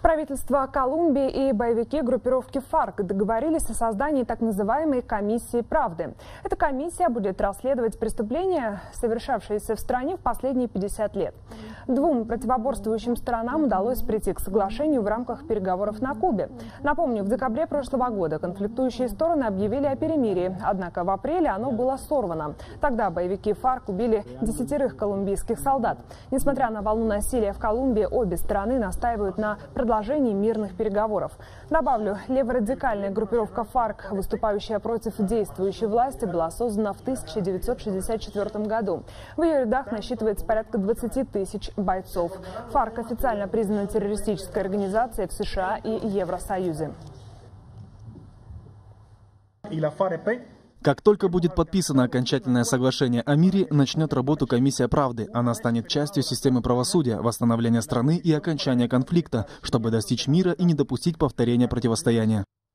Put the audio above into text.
Правительство Колумбии и боевики группировки ФАРК договорились о создании так называемой комиссии правды. Эта комиссия будет расследовать преступления, совершавшиеся в стране в последние 50 лет. Двум противоборствующим сторонам удалось прийти к соглашению в рамках переговоров на Кубе. Напомню, в декабре прошлого года конфликтующие стороны объявили о перемирии, однако в апреле оно было сорвано. Тогда боевики ФАРК убили 10 колумбийских солдат. Несмотря на волну насилия в Колумбии, обе стороны настаивают на продолжении мирных переговоров. Добавлю, леворадикальная группировка ФАРК, выступающая против действующей власти, была создана в 1964 году. В ее рядах насчитывается порядка 20 тысяч бойцов. ФАРК официально признана террористической организацией в США и Евросоюзе. Как только будет подписано окончательное соглашение о мире, начнет работу комиссия правды. Она станет частью системы правосудия, восстановления страны и окончания конфликта, чтобы достичь мира и не допустить повторения противостояния.